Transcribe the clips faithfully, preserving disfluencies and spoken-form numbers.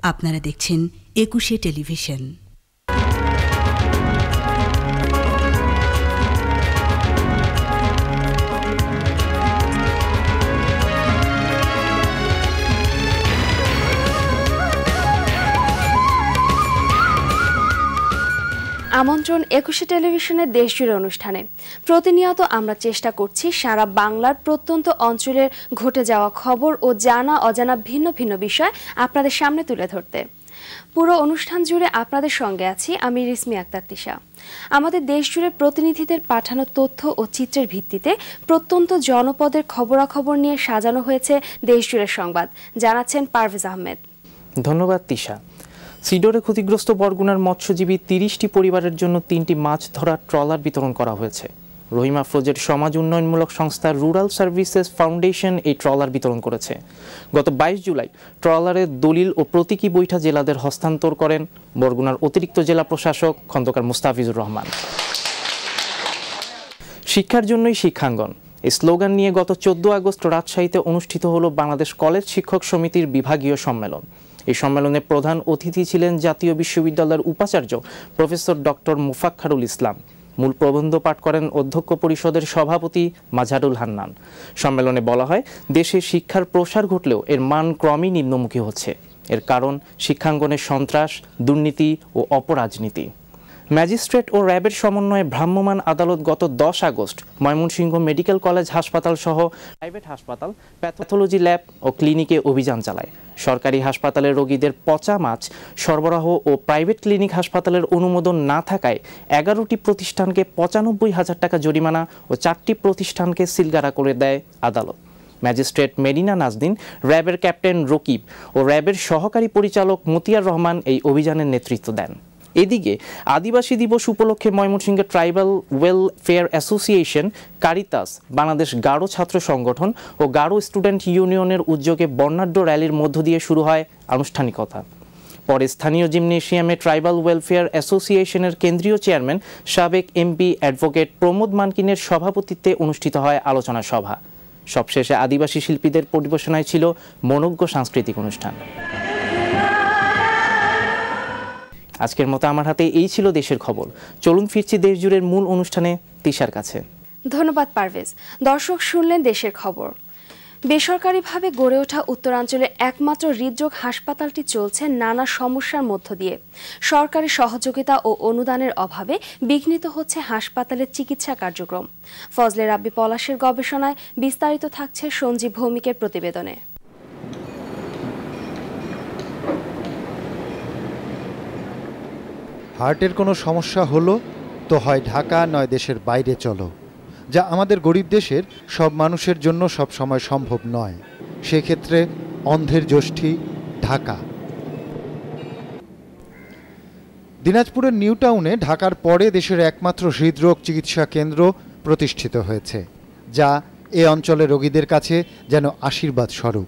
আপনারা দেখছেন একুশে টেলিভিশন। আমন্ত্রণ একুশে টেলিভিশনের দেশজুড়ে অনুষ্ঠানে। প্রতিনিয়ত আমরা চেষ্টা করছি সারা বাংলার প্রত্যন্ত অঞ্চলের ঘটে যাওয়া খবর ও জানা অজানা ভিন্ন ভিন্ন বিষয় আপনাদের সামনে তুলে ধরতে। পুরো অনুষ্ঠান জুড়ে আপনাদের সঙ্গে আছি আমি রিসমি আক্তার তিশা। আমাদের দেশজুড়ে প্রতিনিধিদের পাঠানো তথ্য ও চিত্রের ভিত্তিতে প্রত্যন্ত জনপদের খবরাখবর নিয়ে সাজানো হয়েছে দেশজুড়ে সংবাদ, জানাচ্ছেন পারভেজ আহমেদ। ধন্যবাদ তিশা। সিডরে ক্ষতিগ্রস্ত বরগুনার মৎস্যজীবী তিরিশটি পরিবারের জন্য তিনটি মাছ ধরার ট্রলার বিতরণ করা হয়েছে। রহিমা আফরোজের সমাজ উন্নয়নমূলক সংস্থা রুরাল সার্ভিসেস ফাউন্ডেশন এই ট্রলার বিতরণ করেছে। গত বাইশ জুলাই ট্রলারের দলিল ও প্রতীকী বৈঠা জেলাদের হস্তান্তর করেন বরগুনার অতিরিক্ত জেলা প্রশাসক খন্দকার মুস্তাফিজুর রহমান। শিক্ষার জন্যই শিক্ষাঙ্গন এই স্লোগান নিয়ে গত চোদ্দ আগস্ট রাজশাহীতে অনুষ্ঠিত হলো বাংলাদেশ কলেজ শিক্ষক সমিতির বিভাগীয় সম্মেলন। এই সম্মেলনে প্রধান অতিথি ছিলেন জাতীয় বিশ্ববিদ্যালয়ের উপাচার্য প্রফেসর ডক্টর মুফাক্খারুল ইসলাম। মূল প্রবন্ধ পাঠ করেন অধ্যক্ষ পরিষদের সভাপতি মাঝারুল হান্নান। সম্মেলনে বলা হয়, দেশে শিক্ষার প্রসার ঘটলেও এর মান ক্রমেই নিম্নমুখী হচ্ছে। এর কারণ শিক্ষাঙ্গনের সন্ত্রাস, দুর্নীতি ও অপরাজনীতি। ম্যাজিস্ট্রেট ও র্যাবের সমন্বয়ে ভ্রাম্যমাণ আদালত গত দশ আগস্ট ময়মনসিংহ মেডিকেল কলেজ হাসপাতাল সহ প্রাইভেট হাসপাতাল, প্যাথোলজি ল্যাব ও ক্লিনিকে অভিযান চালায়। সরকারি হাসপাতালের রোগীদের পচা মাছ সরবরাহ ও প্রাইভেট ক্লিনিক হাসপাতালের অনুমোদন না থাকায় এগারোটি প্রতিষ্ঠানকে পঁচানব্বই হাজার টাকা জরিমানা ও চারটি প্রতিষ্ঠানকে সিলগারা করে দেয় আদালত। ম্যাজিস্ট্রেট মেরিনা নাজদিন, র্যাবের ক্যাপ্টেন রকিব ও র্যাবের সহকারী পরিচালক মতিয়ার রহমান এই অভিযানের নেতৃত্ব দেন। এদিকে আদিবাসী দিবস উপলক্ষে Mymensingh tribal welfare association, Caritas, Bangladesh Garo ছাত্র সংগঠন ও গারো স্টুডেন্ট ইউনিয়নের উদ্যোগে বর্ণাঢ্য র্যালির মধ্য দিয়ে শুরু হয় আনুষ্ঠানিকতা। পরে স্থানীয় জিমনেশিয়ামে ট্রাইবাল ওয়েলফেয়ার অ্যাসোসিয়েশনের কেন্দ্রীয় চেয়ারম্যান সাবেক এমপি অ্যাডভোকেট প্রমোদ মানকিনের সভাপতিত্বে অনুষ্ঠিত হয় আলোচনা সভা। সবশেষে আদিবাসী শিল্পীদের পরিবেশনায় ছিল মনোজ্ঞ সাংস্কৃতিক অনুষ্ঠান। আজকের মতো আমার হাতে এই ছিল দেশের খবর। চলুন ফিরছি দেশ জুড়ে মূল অনুষ্ঠানে তিশার কাছে। ধন্যবাদ পারভেজ। দর্শক শুনলেন দেশের খবর। বেসরকারিভাবে গড়ে ওঠা উত্তরাঞ্চলের একমাত্র হৃদরোগ হাসপাতালটি চলছে নানা সমস্যার মধ্য দিয়ে। সরকারি সহযোগিতা ও অনুদানের অভাবে বিঘ্নিত হচ্ছে হাসপাতালের চিকিৎসা কার্যক্রম। ফজলে রাব্বি পলাশের গবেষণায় বিস্তারিত থাকছে সঞ্জীব ভৌমিকের প্রতিবেদনে। হার্টের কোনো সমস্যা হলো তো হয় ঢাকা নয় দেশের বাইরে চলো, যা আমাদের গরিব দেশের সব মানুষের জন্য সব সময় সম্ভব নয়। সেক্ষেত্রে অন্ধের যষ্টি ঢাকা। দিনাজপুরের নিউ টাউনে ঢাকার পরে দেশের একমাত্র হৃদরোগ চিকিৎসা কেন্দ্র প্রতিষ্ঠিত হয়েছে, যা এ অঞ্চলের রোগীদের কাছে যেন আশীর্বাদ স্বরূপ।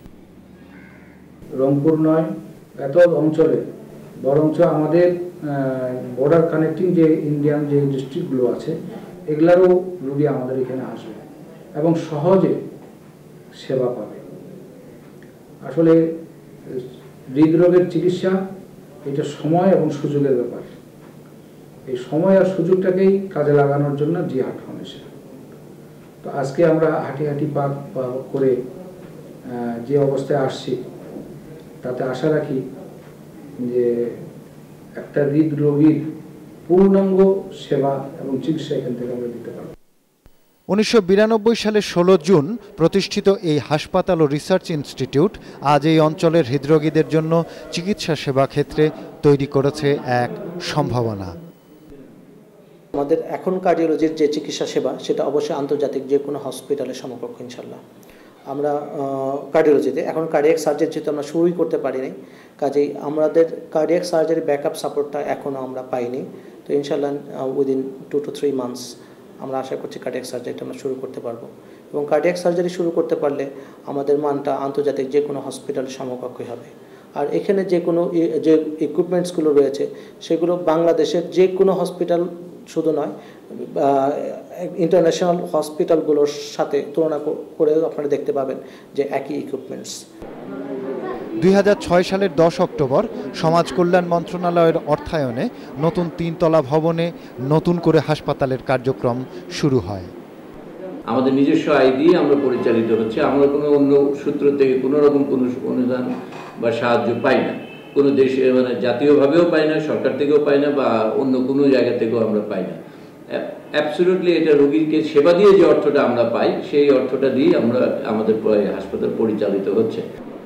রংপুর নয় এত অঞ্চলে বরঞ্চ আমাদের বর্ডার কানেক্টিং যে ইন্ডিয়ান যে ডিস্ট্রিক্টগুলো আছে এগুলারও রোগী আমাদের এখানে আসবে এবং সহজে সেবা পাবে। আসলে হৃদরোগের চিকিৎসা এটা সময় এবং সুযোগের ব্যাপার। এই সময় আর সুযোগটাকেই কাজে লাগানোর জন্য জি হার্ট ফাউন্ডেশন। তো আজকে আমরা হাঁটি হাঁটি পা করে যে অবস্থায় আসছি তাতে আশা রাখি যে একটা হৃদরোগীর পূর্ণাঙ্গ সেবা এবং চিকিৎসা এখান থেকে আমরা দিতে পারব। উনিশশো বিরানব্বই সালের ষোলো জুন প্রতিষ্ঠিত এই হাসপাতাল ও রিসার্চ ইনস্টিটিউট আজ এই অঞ্চলের হৃদরোগীদের জন্য চিকিৎসা সেবা ক্ষেত্রে তৈরি করেছে এক সম্ভাবনা। আমাদের এখন কার্ডিওলজির যে চিকিৎসা সেবা সেটা অবশ্যই আন্তর্জাতিক যে কোনো হসপিটালের সমকক্ষ ইনশাল্লাহ। আমরা কার্ডিওলজিতে এখন কার্ডিয়াক সার্জারি যেহেতু আমরা শুরুই করতে পারিনি, কাজেই আমাদের কার্ডিয়াক সার্জারি ব্যাকআপ সাপোর্টটা এখনও আমরা পাইনি। তো ইনশাল্লাহ within two two three months আমরা আশা করছি কার্ডিয়াক সার্জারিটা আমরা শুরু করতে পারবো। এবং কার্ডিয়াক সার্জারি শুরু করতে পারলে আমাদের মানটা আন্তর্জাতিক যে কোনো হসপিটালের সমকক্ষই হবে। আর এখানে যে কোনো যে ইকুইপমেন্টসগুলো রয়েছে সেগুলো বাংলাদেশের যে কোনো হসপিটাল শুধু নয়, ইন্টারন্যাশনাল হসপিটালগুলোর সাথে তুলনা করে আপনারা দেখতে পাবেন যে একই ইকুইপমেন্টস। দুই হাজার ছয় সালের দশ অক্টোবর সমাজ কল্যাণ মন্ত্রণালয়ের অর্থায়নে নতুন তিনতলা ভবনে নতুন করে হাসপাতালের কার্যক্রম শুরু হয়। আমাদের নিজস্ব আয় দিয়ে আমরা পরিচালিত হচ্ছে, আমরা কোনো অন্য সূত্র থেকে কোনো রকম কোনো অনুদান বা সাহায্য পাই না, কোনো দেশে মানে জাতীয়ভাবেও পাই না, সরকার থেকেও পাই না, বা অন্য কোনো জায়গা থেকেও আমরা পাই না। অ্যাবসলিউটলি এটা রোগীকে সেবা দিয়ে যে অর্থটা আমরা পাই সেই অর্থটা দিয়ে আমরা আমাদের হাসপাতাল পরিচালিত হচ্ছে।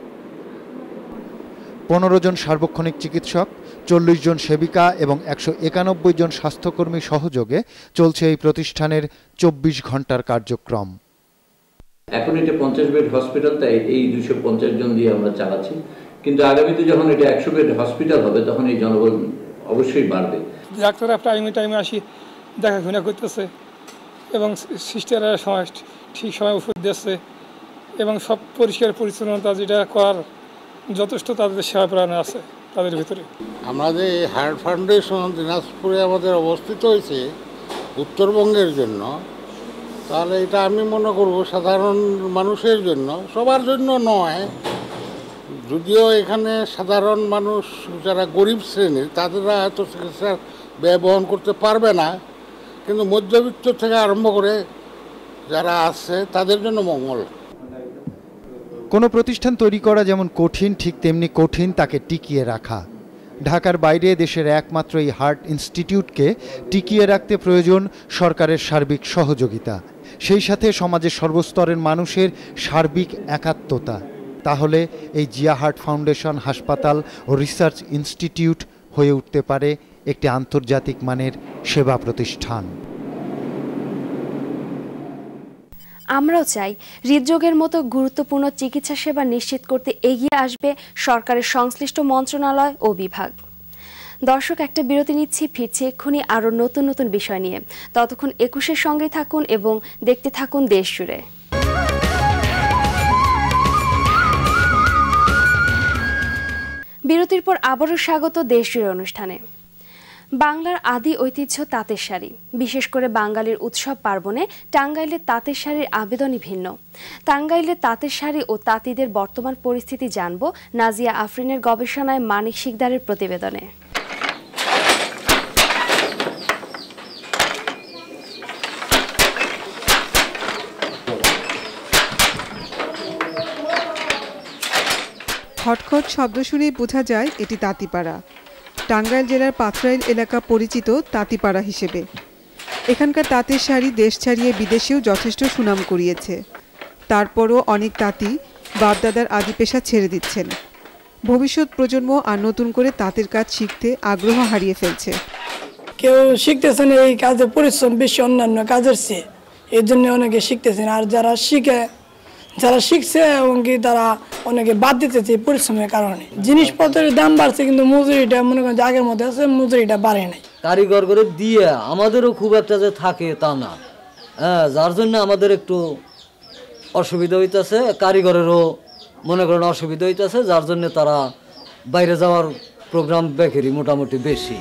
পনেরো জন সার্বক্ষণিক চিকিৎসক, চল্লিশ জন সেবিকা এবং একশো একানব্বই জন স্বাস্থ্যকর্মী সহযোগে চলছে এই প্রতিষ্ঠানের চব্বিশ ঘন্টার কার্যক্রম। এখন এটা পঞ্চাশ বেড হসপিটাল, তাই এই দুশো পঞ্চাশ জন দিয়ে আমরা চালাচ্ছি, কিন্তু আগামীতে যখন এটা একশো বেড হসপিটাল হবে তখন এই জনবল অবশ্যই বাড়বে। ডাক্তাররা টাইমে টাইমে আসি দেখাশোনা করতেছে এবং সিস্টাররা সময় ঠিক সময় ওষুধ দিচ্ছে এবং সব পরিষ্কার পরিচ্ছন্নতা যেটা করার যথেষ্ট তাদের সেবা প্রাণ আছে তাদের ভিতরে। আমাদের এই হার্ট ফাউন্ডেশন দিনাজপুরে আমাদের অবস্থিত হয়েছে উত্তরবঙ্গের জন্য, তাহলে এটা আমি মনে করব সাধারণ মানুষের জন্য, সবার জন্য নয়। যদিও এখানে সাধারণ মানুষ যারা গরিব শ্রেণীর তাদেররা এত চিকিৎসার ব্যয় বহন করতে পারবে না, কিন্তু মধ্যবিত্ত থেকে আরম্ভ করে যারা আছে তাদের জন্য মঙ্গল। কোনো প্রতিষ্ঠান তৈরি করা যেমন কঠিন, ঠিক তেমনি কঠিন তাকে টিকিয়ে রাখা। ঢাকার বাইরে দেশের একমাত্র এই হার্ট ইনস্টিটিউটকে টিকিয়ে রাখতে প্রয়োজন সরকারের সার্বিক সহযোগিতা, সেই সাথে সমাজের সর্বস্তরের মানুষের সার্বিক একাত্মতা। তাহলে এই জিয়া হার্ট ফাউন্ডেশন হাসপাতাল ও রিসার্চ ইনস্টিটিউট হয়ে উঠতে পারে একটি আন্তর্জাতিক মানের সেবা প্রতিষ্ঠান। আমরাও চাই হৃদরোগের মতো গুরুত্বপূর্ণ চিকিৎসা সেবা নিশ্চিত করতে এগিয়ে আসবে সরকারের সংশ্লিষ্ট মন্ত্রণালয় ও বিভাগ। দর্শক, একটা বিরতি নিচ্ছি, ফিরছি এক্ষুনি আরও নতুন নতুন বিষয় নিয়ে। ততক্ষণ একুশের সঙ্গেই থাকুন এবং দেখতে থাকুন দেশ জুড়ে। বিরতির পর আবারও স্বাগত দেশ জুড়ে অনুষ্ঠানে। বাংলার আদি ঐতিহ্য তাঁতের শাড়ি, বিশেষ করে বাঙালির উৎসব পার্বণে টাঙ্গাইলের তাঁতের শাড়ির আবেদনই ভিন্ন। টাঙ্গাইলের তাঁতের শাড়ি ও তাঁতিদের বর্তমান পরিস্থিতি জানব নাজিয়া আফরিনের গবেষণায় মানিক শিকদারের প্রতিবেদনে। খটখট শব্দ শুনেই বোঝা যায় এটি তাঁতিপাড়া। টাঙ্গাইল জেলার পাথরাইল এলাকা পরিচিত তাঁতিপাড়া হিসেবে। এখানকার তাঁতের শাড়ি দেশ ছাড়িয়ে বিদেশেও যথেষ্ট সুনাম কুড়িয়েছে। তারপরও অনেক তাঁতি বাপদাদার আদি পেশা ছেড়ে দিচ্ছেন। ভবিষ্যৎ প্রজন্ম আর নতুন করে তাঁতের কাজ শিখতে আগ্রহ হারিয়ে ফেলছে। কেউ শিখতেছেন এই কাজে পরিশ্রম বেশি অন্যান্য কাজের চেয়ে, এর জন্য অনেকে শিখতেছেন। আর যারা শিখে যারা শিখছে এবং কি তারা অনেকে বাদ দিতেছে পরিশ্রমের কারণে। জিনিসপত্রের দাম বাড়ছে কিন্তু মজুরিটা মনে করেন আগের মধ্যে আছে, মজুরিটা বাড়ে নাই। কারিগর করে দিয়ে আমাদেরও খুব একটা যে থাকে তা না, হ্যাঁ, যার জন্য আমাদের একটু অসুবিধা হইতেছে, কারিগরেরও মনে করেন অসুবিধা হইতেছে, যার জন্য তারা বাইরে যাওয়ার প্রোগ্রাম বেকেরি মোটামুটি বেশি।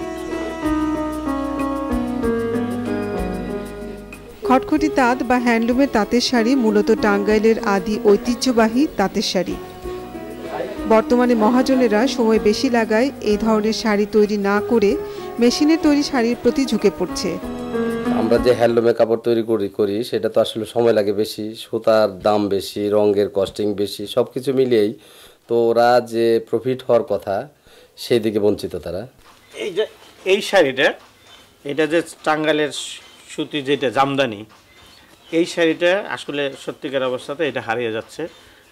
খটখটি তাঁত বা হ্যান্ডলুমের তাঁতের শাড়ি মূলত টাঙ্গাইলের আদি ঐতিহ্যবাহী তাঁতের শাড়ি। বর্তমানে মহাজনেরা সময় বেশি লাগায় এই ধরনের শাড়ি তৈরি না করে মেশিনের তৈরি শাড়ির প্রতি ঝুঁকে পড়ছে। আমরা যে হ্যান্ডলুমের কাপড় তৈরি করি করি সেটা তো আসলে সময় লাগে বেশি, সুতার দাম বেশি, রঙের কস্টিং বেশি, সব কিছু মিলিয়েই তো ওরা যে প্রফিট হওয়ার কথা সেই দিকে বঞ্চিত তারা। এই যে এই শাড়িটা, এটা যে টাঙ্গাইলের সুতি যেটা জামদানি, এই শাড়িটা আসলে সত্যিকার অবস্থাতে এটা হারিয়ে যাচ্ছে।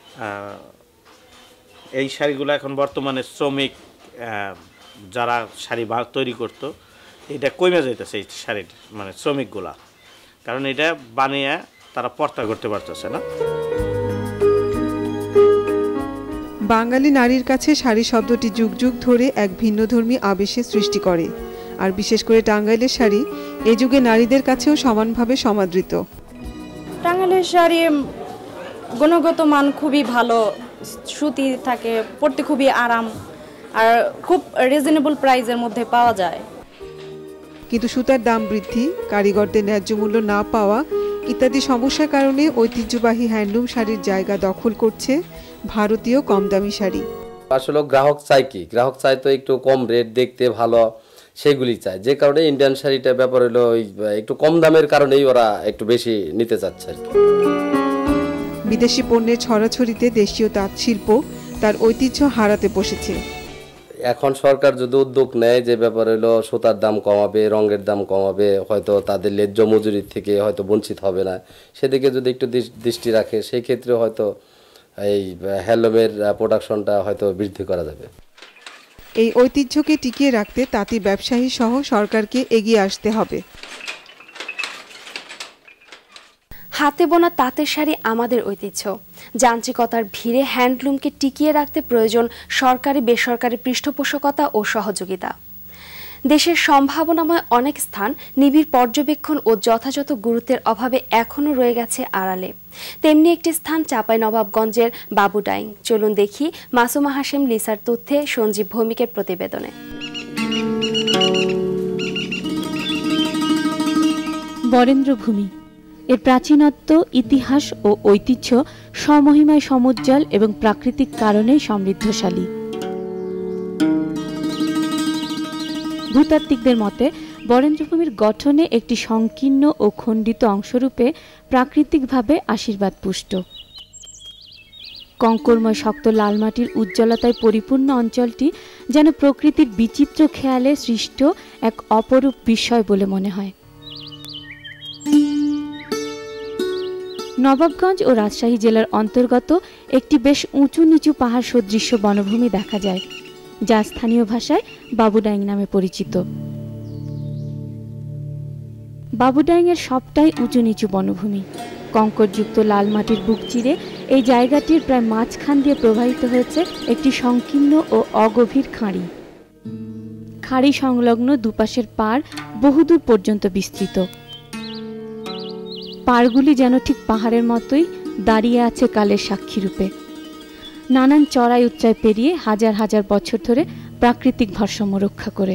এই শাড়িগুলো এখন বর্তমানে শ্রমিক যারা শাড়ি তৈরি করতো এটা কমে যাইতেছে এই শাড়ির মানে শ্রমিকগুলা, কারণ এটা বানিয়ে তারা পর্তা করতে পারতেছে না। বাঙালি নারীর কাছে শাড়ি শব্দটি যুগ যুগ ধরে এক ভিন্নধর্মী আবেশের সৃষ্টি করে, আর বিশেষ করে টাঙ্গাইলের শাড়ি এই যুগে নারীদের কাছেও সমানভাবে সমাদৃত। টাঙ্গাইলের শাড়ি গুণগত মান খুবই ভালো, সুতি থাকে, পরতে খুবই আরাম আর খুব রিজনেবল প্রাইসের মধ্যে পাওয়া যায়। কিন্তু সুতার দাম বৃদ্ধি, কারিগরদের ন্যায্য মূল্য না পাওয়া ইত্যাদি সমস্যার কারণে ঐতিহ্যবাহী হ্যান্ডলুম শাড়ির জায়গা দখল করছে ভারতীয় কম দামি শাড়ি। আসলে গ্রাহক চাই কি, গ্রাহক চাই তো একটু কম রেট, দেখতে ভালো, সেগুলি চায়। যে কারণে ইন্ডিয়ান শাড়িটা ব্যাপার হলো ওই একটু কম দামের কারণেই ওরা একটু বেশি নিতে চাচ্ছে আর কি। বিদেশি পণ্যের ছড়াছড়িতে দেশীয় তাঁত শিল্প তার ঐতিহ্য হারাতে বসেছে। এখন সরকার যদি উদ্যোগ নেয় যে ব্যাপার হলো সুতার দাম কমাবে, রঙের দাম কমাবে, হয়তো তাদের ন্যায্য মজুরির থেকে হয়তো বঞ্চিত হবে না, সেদিকে যদি একটু দৃষ্টি রাখে সেই ক্ষেত্রে হয়তো এই হ্যান্ডলুমের প্রোডাকশনটা হয়তো বৃদ্ধি করা যাবে। এই ঐতিহ্যকে টিকিয়ে রাখতে তাঁতি ব্যবসায়ী সহ সরকারকে এগিয়ে আসতে হবে। হাতে বোনা তাঁতের শাড়ি আমাদের ঐতিহ্য। যান্ত্রিকতার ভিড়ে হ্যান্ডলুমকে টিকিয়ে রাখতে প্রয়োজন সরকারি বেসরকারি পৃষ্ঠপোষকতা ও সহযোগিতা। দেশের সম্ভাবনাময় অনেক স্থান নিবিড় পর্যবেক্ষণ ও যথাযথ গুরুত্বের অভাবে এখনও রয়ে গেছে আড়ালে। তেমনি একটি স্থান চাঁপাইনবাবগঞ্জের বাবুডাইং। চলুন দেখি মাসুমা হাশেম লিসার তথ্যে সঞ্জীব ভৌমিকের প্রতিবেদনে। বরেন্দ্রভূমি এর প্রাচীনত্ব, ইতিহাস ও ঐতিহ্য সমহিমায় সমুজ্জ্বল এবং প্রাকৃতিক কারণে সমৃদ্ধশালী। ভূতাত্ত্বিকদের মতে বরেন্দ্রভূমির গঠনে একটি সংকীর্ণ ও খণ্ডিত অংশরূপে প্রাকৃতিকভাবে আশীর্বাদ পুষ্ট। কঙ্করময় শক্ত লাল মাটির উজ্জ্বলতায় পরিপূর্ণ অঞ্চলটি যেন প্রকৃতির বিচিত্র খেয়ালে সৃষ্ট এক অপরূপ বিস্ময় বলে মনে হয়। নবাবগঞ্জ ও রাজশাহী জেলার অন্তর্গত একটি বেশ উঁচু নিচু পাহাড় সদৃশ্য বনভূমি দেখা যায়, যা স্থানীয় ভাষায় বাবুডাইং নামে পরিচিত। বাবুডাইংয়ের সবটাই উঁচু নিচু বনভূমি। কঙ্করযুক্ত লাল মাটির বুক চিরে এই জায়গাটির প্রায় মাঝখান দিয়ে প্রবাহিত হয়েছে একটি সংকীর্ণ ও অগভীর খাঁড়ি। খাঁড়ি সংলগ্ন দুপাশের পাড় বহুদূর পর্যন্ত বিস্তৃত। পাড়গুলি যেন ঠিক পাহাড়ের মতোই দাঁড়িয়ে আছে কালের সাক্ষী রূপে। নানান চড়াই উচ্চাই পেরিয়ে হাজার হাজার বছর ধরে প্রাকৃতিক ভারসাম্য রক্ষা করে।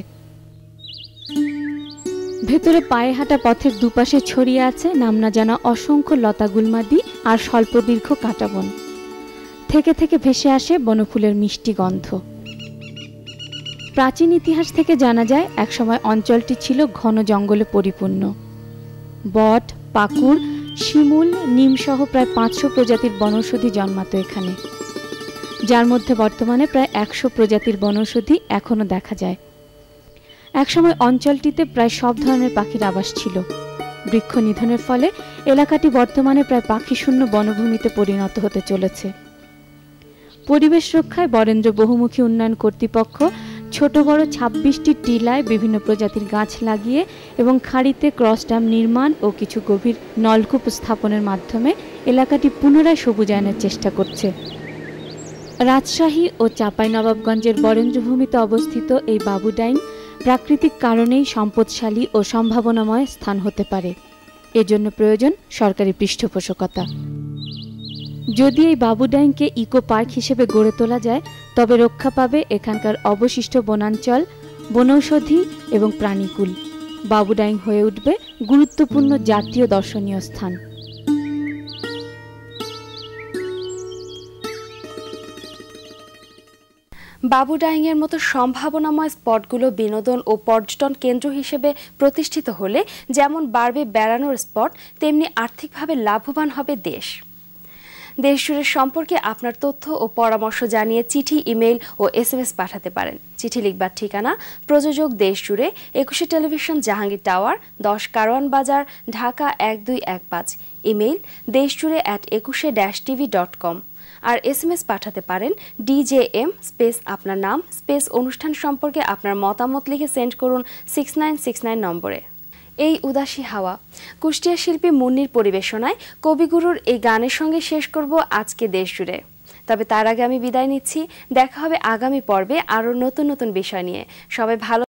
ভেতরে পায়ে হাঁটা পথের দুপাশে ছড়িয়ে আছে নাম না জানা অসংখ্য লতা গুলমাদি আর স্বল্প দীর্ঘ কাঁটাবন। থেকে থেকে ভেসে আসে বনফুলের মিষ্টি গন্ধ। প্রাচীন ইতিহাস থেকে জানা যায় একসময় অঞ্চলটি ছিল ঘন জঙ্গলে পরিপূর্ণ। বট, পাকুড়, শিমুল, নিমসহ প্রায় পাঁচশো প্রজাতির বনৌষধি জন্মাত এখানে, যার মধ্যে বর্তমানে প্রায় একশো প্রজাতির বনৌষধি এখনও দেখা যায়। একসময় অঞ্চলটিতে প্রায় সব ধরনের পাখির আবাস ছিল। বৃক্ষ নিধনের ফলে এলাকাটি বর্তমানে প্রায় পাখিশূন্য বনভূমিতে পরিণত হতে চলেছে। পরিবেশ রক্ষায় বরেন্দ্র বহুমুখী উন্নয়ন কর্তৃপক্ষ ছোট বড় ছাব্বিশটি টিলায় বিভিন্ন প্রজাতির গাছ লাগিয়ে এবং খাঁড়িতে ক্রস ড্যাম নির্মাণ ও কিছু গভীর নলকূপ স্থাপনের মাধ্যমে এলাকাটি পুনরায় সবুজায়নের চেষ্টা করছে। রাজশাহী ও চাঁপাইনবাবগঞ্জের বরেন্দ্রভূমিতে অবস্থিত এই বাবুডাইং প্রাকৃতিক কারণেই সম্পদশালী ও সম্ভাবনাময় স্থান হতে পারে। এজন্য প্রয়োজন সরকারি পৃষ্ঠপোষকতা। যদি এই বাবুডাইংকে ইকো পার্ক হিসেবে গড়ে তোলা যায় তবে রক্ষা পাবে এখানকার অবশিষ্ট বনাঞ্চল, বনৌষধি এবং প্রাণীকুল। বাবুডাইং হয়ে উঠবে গুরুত্বপূর্ণ জাতীয় দর্শনীয় স্থান। বাবুডাইংয়ের মতো সম্ভাবনাময় স্পটগুলো বিনোদন ও পর্যটন কেন্দ্র হিসেবে প্রতিষ্ঠিত হলে যেমন বাড়বে বেড়ানোর স্পট, তেমনি আর্থিকভাবে লাভবান হবে দেশ। দেশজুড়ে সম্পর্কে আপনার তথ্য ও পরামর্শ জানিয়ে চিঠি, ইমেইল ও এস এম এস পাঠাতে পারেন। চিঠি লিখবার ঠিকানা প্রযোজক দেশজুড়ে, একুশে টেলিভিশন, জাহাঙ্গীর টাওয়ার, দশ কারওয়ান বাজার, ঢাকা এক দুই এক পাঁচ। ইমেইল দেশজুড়ে at Ekushey dash TV dot com. আর এস এম এস পাঠাতে পারেন ডিজেএম স্পেস আপনার নাম স্পেস অনুষ্ঠান সম্পর্কে আপনার মতামত লিখে সেন্ড করুন সিক্স নাইন সিক্স নাইন নম্বরে। এই উদাসী হাওয়া কুষ্টিয়া শিল্পী মুন্নির পরিবেশনায় কবিগুরুর এই গানের সঙ্গে শেষ করব আজকে দেশ জুড়ে। তবে তার আগে আমি বিদায় নিচ্ছি। দেখা হবে আগামী পর্বে আরও নতুন নতুন বিষয় নিয়ে। সবাই ভালো